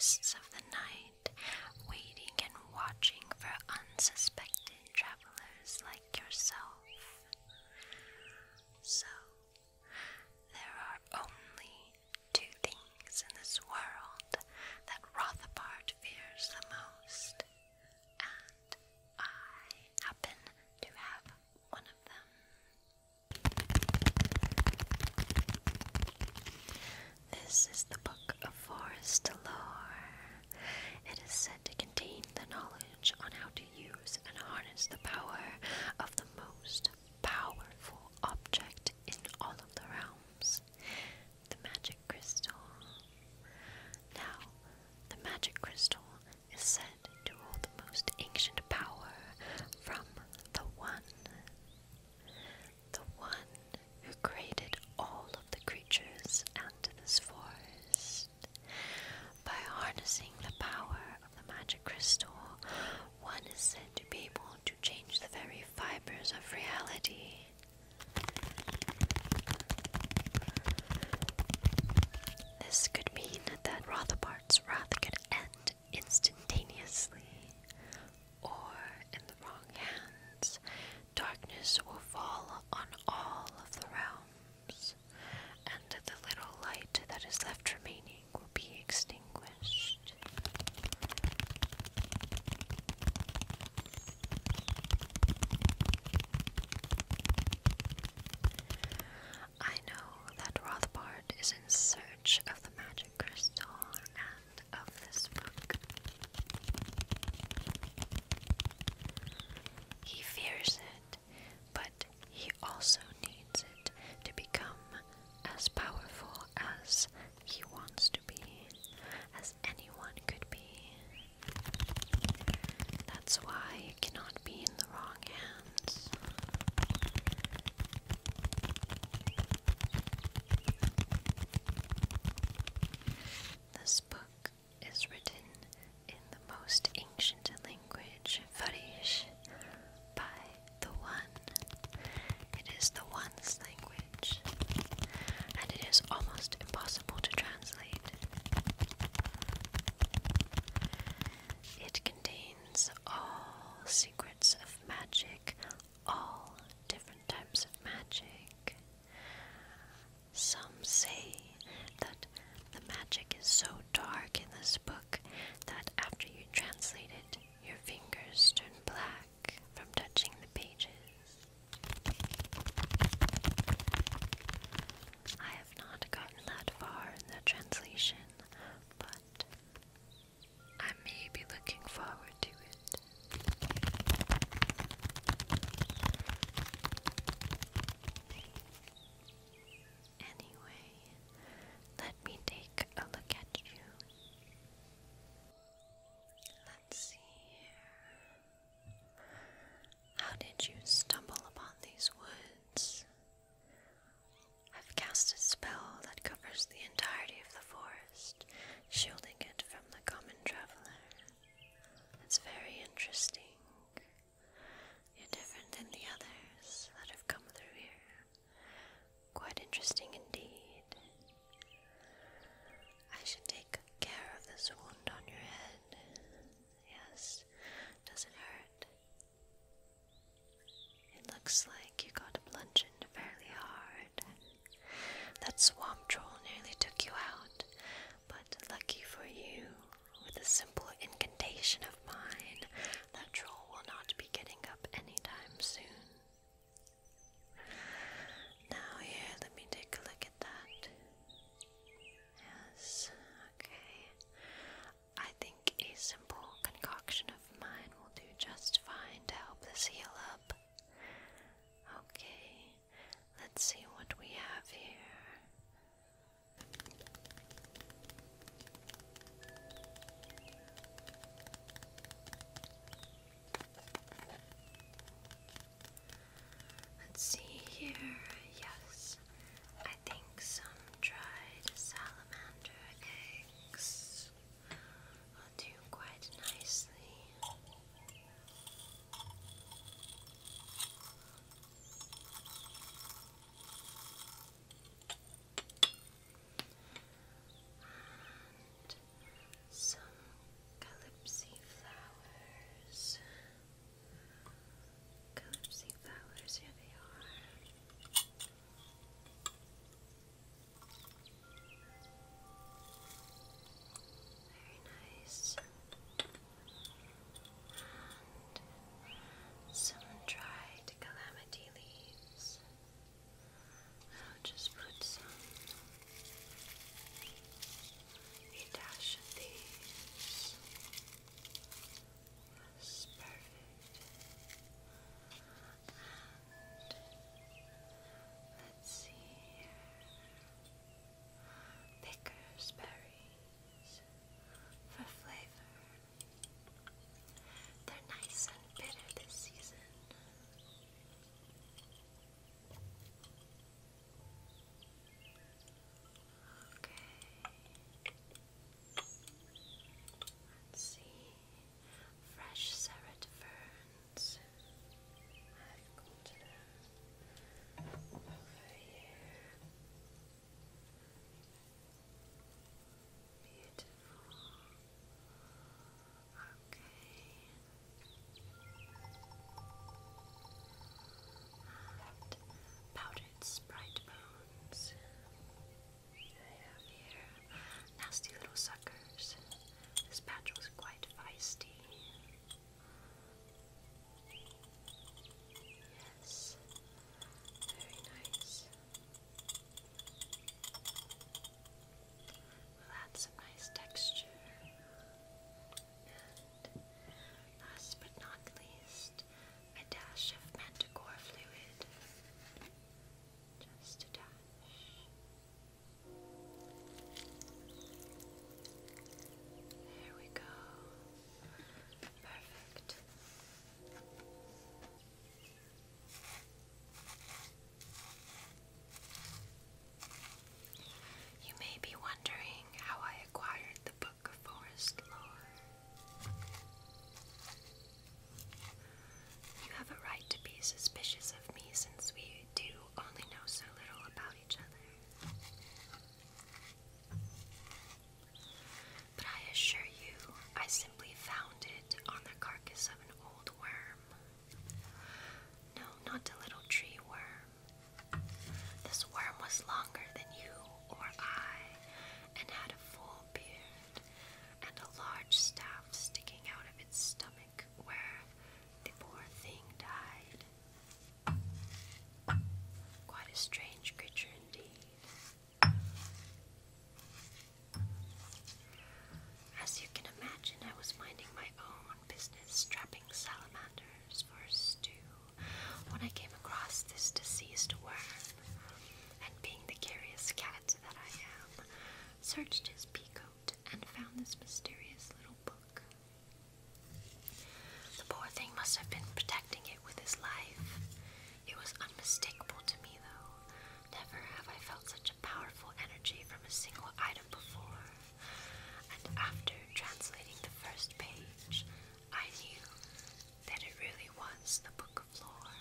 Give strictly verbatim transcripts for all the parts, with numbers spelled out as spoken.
wastes of the night, waiting and watching for unsuspected travelers like yourself. So, there are only two things in this world that Rothbart fears the most, and I happen to have one of them. This is the Book of Forest Lore. It is said to contain the knowledge on how to use and harness the power of the most powerful object in all of the realms, the magic crystal. Now, the magic crystal is said to hold the most ancient power from the One. The One who created all of the creatures and this forest. By harnessing the power of the magic crystal, one is said to be able to change the very fibers of reality. This could mean that Rothbart's wrath could end instantaneously, or in the wrong hands, darkness will fall on all of the realms, and the little light that is left remaining will be extinguished. I know that Rothbart is in search of the magic crystal and of this book. He fears it, but he also needs it to become as powerful as he wants to be, as anyone could be. That's why it cannot be in the wrong hands. This book is written in the most ancient language, Farish, by the One. It is the One's language, and it is almost impossible to translate. It contains all secrets of magic, all different types of magic. Some say that the magic is so dark in this book that after you translate it, your fingers turn black from touching the pages. I have not gotten that far in the translation, but I may be looking forward to it. Anyway, let me take a look at you. Let's see here. How did you stumble upon these woods? I've cast a spell that covers the entirety of the forest, shielding it from the common traveler. It's very interesting. You're different than the others that have come through here. Quite interesting indeed. I should take care of this wound on your head. Yes, does it hurt? It looks like you got bludgeoned fairly hard. That swamp troll nearly took you out, but lucky for you, with a simple incantation of mine, that this deceased worm, and being the curious cat that I am, searched his peacoat and found this mysterious little book. The poor thing must have been protecting it with his life. It was unmistakable to me, though. Never have I felt such a powerful energy from a single item before. And after translating the first page, I knew that it really was the Book of Lore.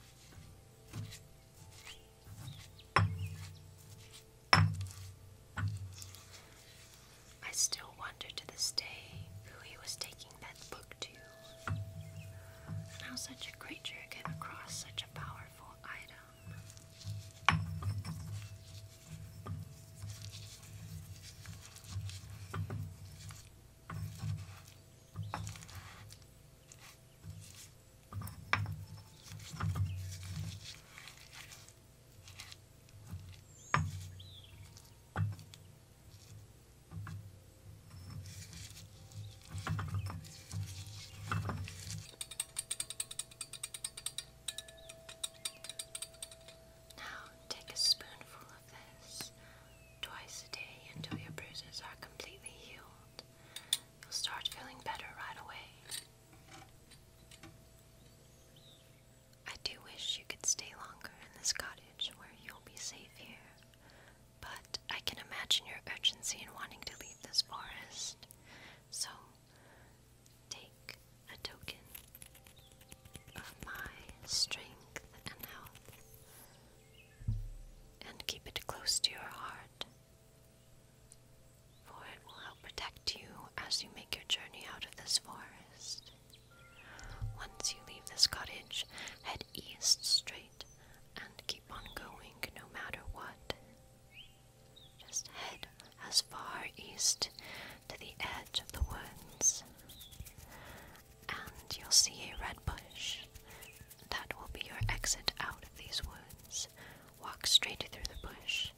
I still wonder to this day who he was taking that book to, and how such a creature came across such a powerful item. Now take a spoonful of this twice a day until your bruises are completely healed. You'll start feeling better right away. I do wish you could stay longer in this cottage where you'll be safe here, but I can imagine your urgency in wanting to leave this forest. So, take a token of my strength and health, and keep it close to your heart, for it will help protect you as you make your journey out of this forest. Once you leave this cottage, head east straight and keep on going no matter what. Just head as far east to the edge of the woods, and you'll see a red bush. That will be your exit out of these woods. Walk straight through the bush.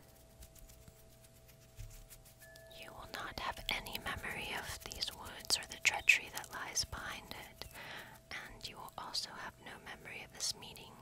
You will not have any memory of these woods or the treachery that lies behind it, and you will also have no memory of this meeting